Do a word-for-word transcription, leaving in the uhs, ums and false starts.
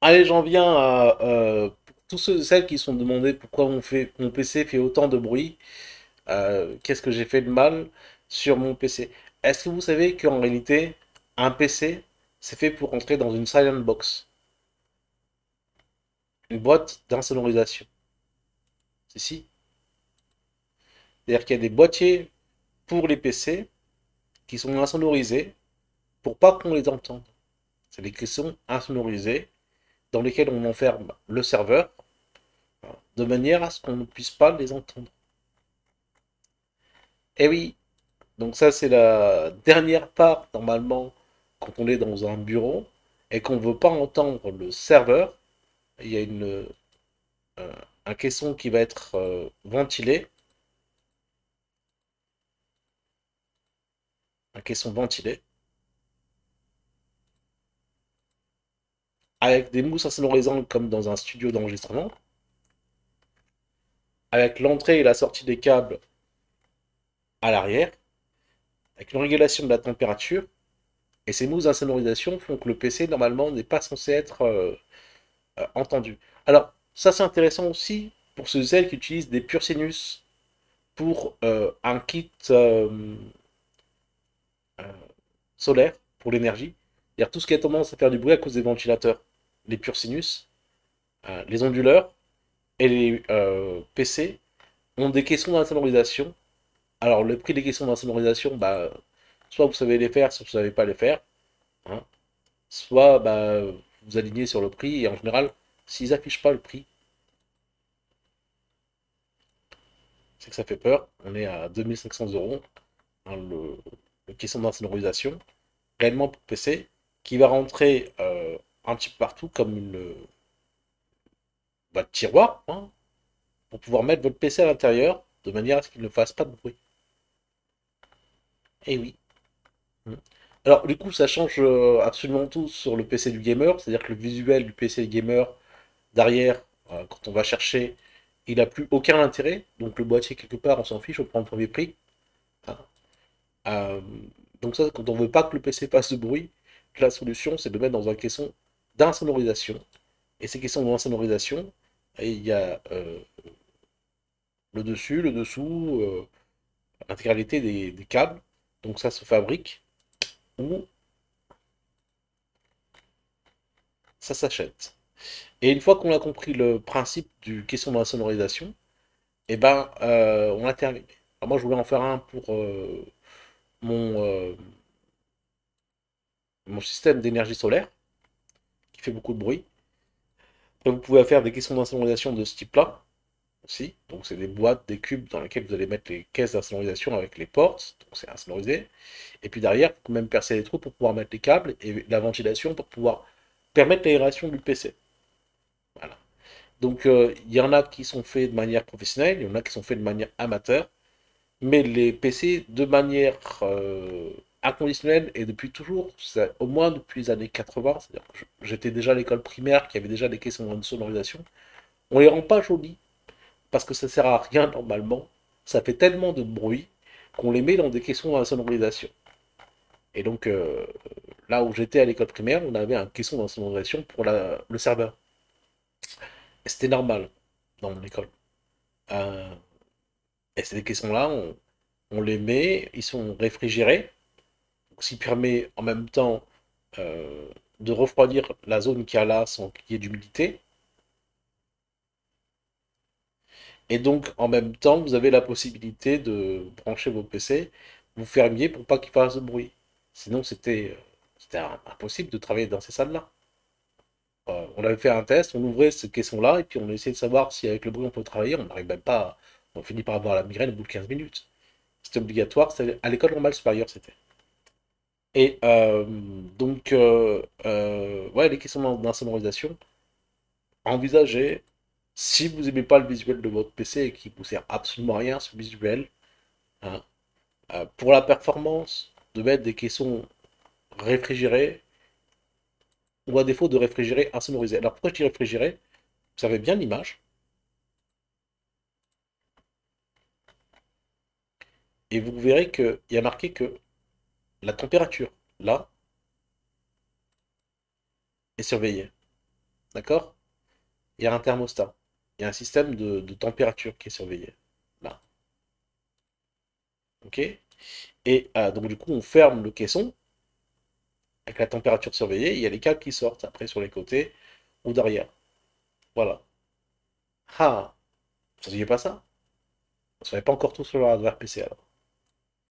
Allez, j'en viens à euh, pour tous ceux et celles qui se sont demandé pourquoi mon, fait, mon P C fait autant de bruit. Euh, qu'est-ce que j'ai fait de mal sur mon P C? Est-ce que vous savez qu'en réalité, un P C, c'est fait pour entrer dans une silent box, une boîte d'insonorisation? C'est si. C'est-à-dire qu'il y a des boîtiers pour les P C qui sont insonorisés pour pas qu'on les entende. C'est des caissons insonorisés dans lesquels on enferme le serveur de manière à ce qu'on ne puisse pas les entendre. Eh oui, donc ça, c'est la dernière part, normalement, quand on est dans un bureau et qu'on ne veut pas entendre le serveur, il y a une, euh, un caisson qui va être euh, ventilé, un caisson ventilé, avec des mousses insonorisantes comme dans un studio d'enregistrement, avec l'entrée et la sortie des câbles à l'arrière, avec une régulation de la température, et ces mousses d'insonorisation font que le P C, normalement, n'est pas censé être euh, euh, entendu. Alors, ça c'est intéressant aussi pour ceux et celles qui utilisent des pure sinus pour euh, un kit euh, euh, solaire pour l'énergie. C'est-à-dire tout ce qui a tendance à faire du bruit à cause des ventilateurs, les pure sinus, euh, les onduleurs et les euh, P C ont des caissons d'insonorisation. Alors le prix des caissons d'insonorisation, bah, soit vous savez les faire, soit vous ne savez pas les faire. Hein. Soit bah, vous alignez sur le prix et en général, s'ils n'affichent pas le prix, c'est que ça fait peur. On est à deux mille cinq cents euros, hein, le, le caisson d'insonorisation, réellement pour P C, qui va rentrer euh, un petit peu partout comme une bah, tiroir, hein, pour pouvoir mettre votre P C à l'intérieur, de manière à ce qu'il ne fasse pas de bruit. Eh oui. Mm. Alors, du coup, ça change euh, absolument tout sur le P C du gamer, c'est-à-dire que le visuel du P C gamer derrière, euh, quand on va chercher, il n'a plus aucun intérêt. Donc, le boîtier, quelque part, on s'en fiche, on prend le premier prix. Hein. Euh, donc, ça, quand on veut pas que le P C fasse de bruit, la solution, c'est de le mettre dans un caisson d'insonorisation. Et ces caissons d'insonorisation, il y a euh, le dessus, le dessous, euh, l'intégralité des, des câbles. Donc ça se fabrique ou ça s'achète. Et une fois qu'on a compris le principe du caisson de la sonorisation, eh ben, euh, on a terminé. Alors moi, je voulais en faire un pour euh, mon, euh, mon système d'énergie solaire, qui fait beaucoup de bruit. Et vous pouvez faire des caissons d'insonorisation de ce type-là aussi. Donc c'est des boîtes, des cubes dans lesquels vous allez mettre les caisses d'insonorisation avec les portes. Donc c'est insonorisé. Et puis derrière, vous pouvez même percer les trous pour pouvoir mettre les câbles et la ventilation pour pouvoir permettre l'aération du P C. Voilà. Donc euh, il y en a qui sont faits de manière professionnelle, il y en a qui sont faits de manière amateur, mais les P C de manière euh, inconditionnelle et depuis toujours, ça- au moins depuis les années quatre-vingts, c'est-à-dire que je- j'étais déjà à l'école primaire qui avait déjà des caissons de sonorisation, on les rend pas jolis parce que ça sert à rien normalement, ça fait tellement de bruit qu'on les met dans des caissons à sonorisation. Et donc euh, là où j'étais à l'école primaire, on avait un caisson d'insonorisation pour la- le serveur. Et c'était normal dans mon école. Euh, et ces caissons-là, on, on les met, ils sont réfrigérés, ce qui permet en même temps euh, de refroidir la zone qu'il y a là sans qu'il y ait d'humidité. Et donc en même temps, vous avez la possibilité de brancher vos P C, vous fermiez pour pas qu'ils fassent de bruit. Sinon, c'était euh, c'était impossible de travailler dans ces salles-là. Euh, on avait fait un test, on ouvrait ce caisson-là et puis on essayait de savoir si avec le bruit on peut travailler. On n'arrive même pas, à- on finit par avoir la migraine au bout de quinze minutes. C'était obligatoire, c'était à l'école normale supérieure, c'était. Et euh, donc, euh, euh, ouais, les questions d'insonorisation, envisagez, si vous n'aimez pas le visuel de votre P C et qu'il ne vous sert absolument à rien ce visuel, hein, euh, pour la performance, de mettre des caissons réfrigérés ou à défaut de réfrigérer insonorisés. Alors pourquoi je dis réfrigéré? Vous savez bien l'image, et vous verrez qu'il y a marqué que la température, là, est surveillée. D'accord? Il y a un thermostat. Il y a un système de, de température qui est surveillé. Là. OK? Et euh, donc, du coup, on ferme le caisson avec la température surveillée. Il y a les câbles qui sortent après sur les côtés ou derrière. Voilà. Ah! Vous ne saviez pas ça? Vous ne savez pas encore tout sur le hardware P C alors.